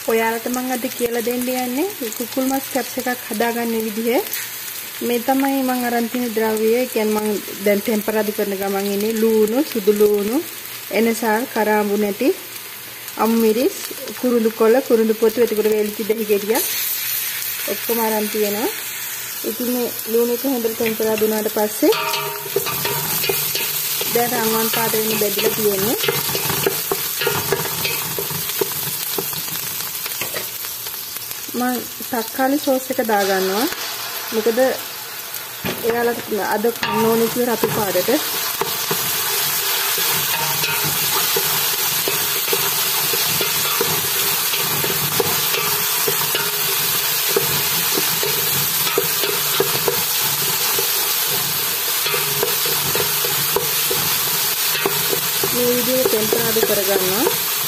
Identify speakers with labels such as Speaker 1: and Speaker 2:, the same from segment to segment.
Speaker 1: ඔයාලට මම අද කියලා දෙන්න යන්නේ කුකුල් මස් කැප්ස් එකක් හදාගන්න විදිහ. මේ තමයි මම අරන් තියෙන ද්‍රව්‍ය. ඒ කියන්නේ මම දැන් ටෙම්පරාදු කරන ගමන් ඉන්නේ ලූණු, සුදු ලූණු, එනසල්, කරාඹු නැටි, අම්මිරිස්, කුරුඳු කොළ, කුරුඳු පොතු, එතකොට වේලිච්ච දෙහි ගෙඩියක් ඔක්කොම අරන් තියෙනවා. ඉතින් මේ ලූණු එක හොඳට ටෙම්පරාදු වුණාට පස්සේ දැන් රන්වන් පාට වෙන බෙදලා තියෙන්නේ. මම තක්කාලි සෝස් එක දාගන්නවා. මොකද එයාලට අද නෝනේ කියන රතු පාටට මේ විදිහට ටෙම්පරාදු කරගන්නවා.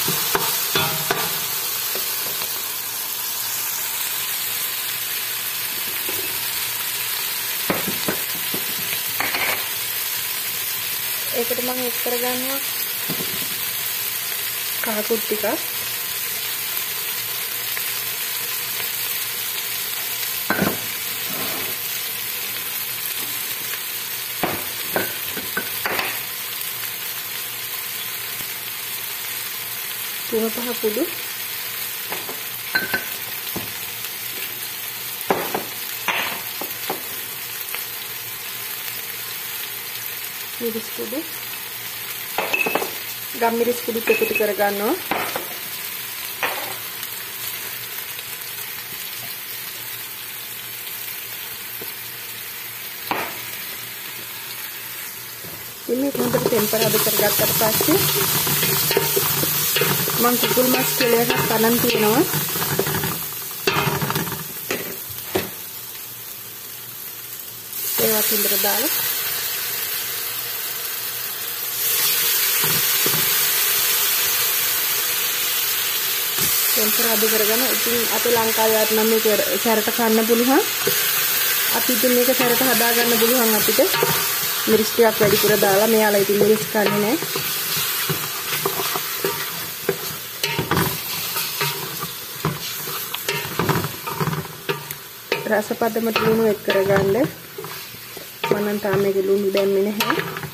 Speaker 1: ඒකට මම එක් කරගන්නවා කහකුත් ටිකක්. තුන පහ කුඩු. මිරිස් කුඩු. ගම්මිරිස් කුඩු එකතු කරගන්නවා. ඉන්නේ හොඳට ටෙම්පරාදු කරගත්තට පස්සේ මම කුකුල් මස් කියලා එකක් අරන් තියෙනවා. ඒවත් හොඳට දාලා ටෙම්පරාදු කරගෙන ඉතින් අපේ ලංකාවේ නම් මේක සැරට කන්න පුළුවන්. අපි ඉතින් මේක සැරට හදා ගන්න පුළුවන් අපිට. මිරිස් ටිකක් වැඩිපුර දාලා මෙයාලා ඉතින් මිරිස් කන්නේ නැහැ. රසපදමට ලුණු එක් කරගන්න. මම නම් තාම මේක ලුණු දැම්මේ නැහැ.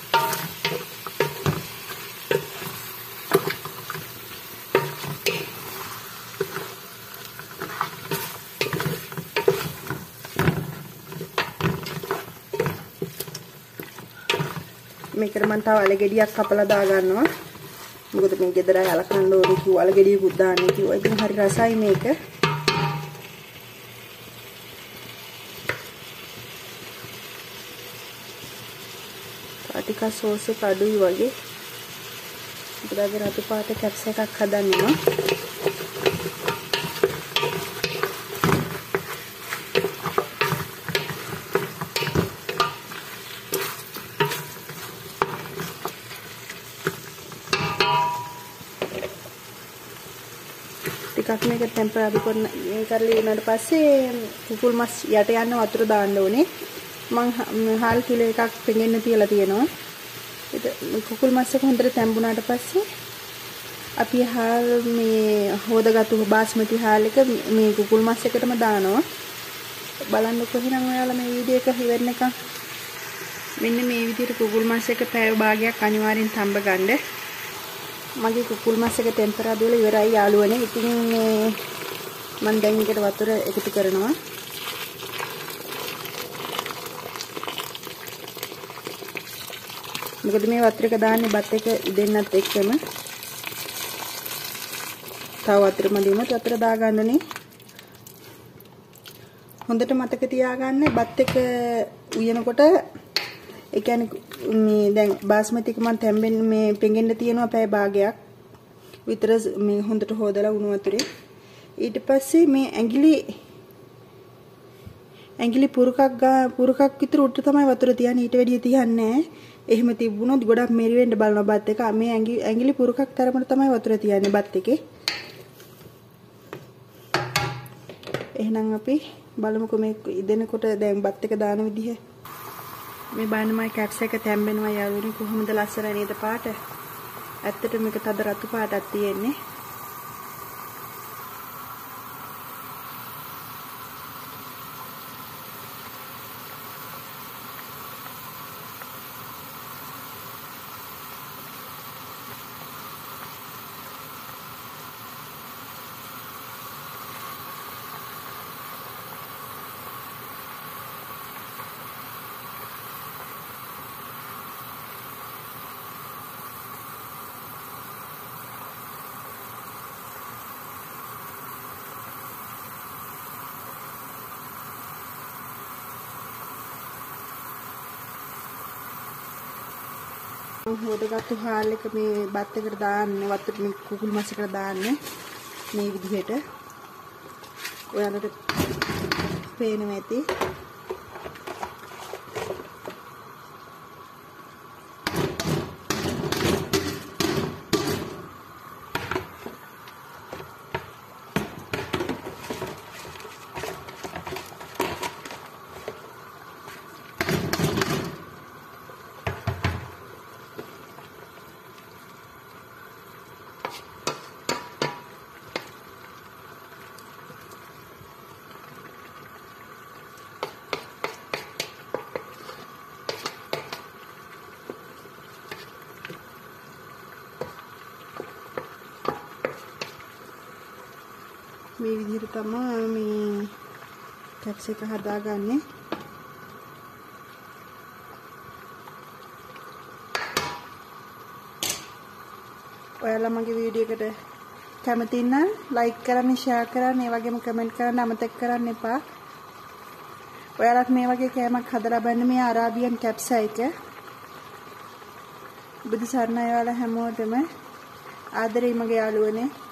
Speaker 1: මේකට මම තව අල ගෙඩියක් කපලා දා ගන්නවා. මොකද මේ ගෙදර අය අලකන්න ඕනේ කිව්වා. අල ගෙඩියකුත් දාන්න කිව්වා. ඉතින් හරි රසයි මේක. ටිකක් සෝස් එක අඩුයි වගේ. ඉතින් රතු පාට කැප්ස් එකක් හදන්නවා. ටිකක් මේක ටෙම්පරාදු කරන මේ කරලා ඊනට පස්සේ කුකුල් මස් යට යන වතුර දාන්න ඕනේ. මම හාල් කිලෝ එකක් පෙඟෙන්න තියලා තියෙනවා. කුකුල් මස් එක හොඳට තැම්බුණාට පස්සේ අපි හාල් මේ හොදගත්තු බාස්මති හාල් එක මේ කුකුල් මස් එකටම දානවා. බලන්නකො එහෙනම් ඔයාලා මේ වීඩියෝ එක ඉවරනකම් මෙන්න මේ විදිහට කුකුල් මස් එක පැය භාගයක් අනිවාර්යෙන් තඹ ගන්න. මගේ කුකුල් මස් එක ටෙම්පරාදු වෙලා ඉවරයි යාළුවනේ. ඉතින් මම දැන් එකට වතුර එකතු කරනවා. මොකද මේ වතුර එක දාන්නේ බත් එක ඉදෙන්නත් එක්කම. තව වතුර මදිවුනොත් වතුර දාගන්නනේ. හොඳට මතක තියාගන්න බත් එක උයනකොට ඒ කියන්නේ මේ දැන් බාස්මති එක මම තැම්බෙන්න මේ පෙඟෙන්න තියෙනවා පැය භාගයක් විතර මේ හොඳට හොදලා උණු වතුරේ. ඊට පස්සේ මේ ඇඟිලි පුරුකක් විතර උඩට තමයි වතුර තියන්නේ. ඊට වැඩිය තියන්නේ නැහැ. එහෙම තිබුණොත් ගොඩක් මෙරි වෙන්න බලන බත් එක මේ ඇඟිලි පුරුකක් තරමට තමයි වතුර තියන්නේ බත් එකේ. එහෙනම් අපි බලමුකෝ මේ ඉදෙනකොට දැන් බත් එක දාන විදිහ. මේ බලන්න මයි කැප්ස් එක තැම්බෙනවා යාළුවනේ කොහොමද ලස්සන නේද පාට. ඇත්තට මේක තද රතු පාටක් තියෙන්නේ. හොදගත්තු හාල් එක මේ බත් එකට දාන්නේ වතුර මේ කුකුල් මස් එකට දාන්නේ මේ විදිහට. ඔයාලට පේනවා ඇති. මේ විදිහට තමයි මේ කැප්ස් එක හදාගන්නේ. ඔයාලා මගේ වීඩියෝ එකට කැමති නම් ලයික් කරන්න, ෂෙයා කරන්න, ඒ වගේම කමෙන්ට් කරන්න අමතක කරන්න එපා. ඔයාලත් මේ වගේ කෑමක් හදලා බලන්න. මේ අරාබියන් කැප්ස් එක. බුදු සරණයි ඔයාලා හැමෝටම. ආදරේ මගේ යාළුවනේ.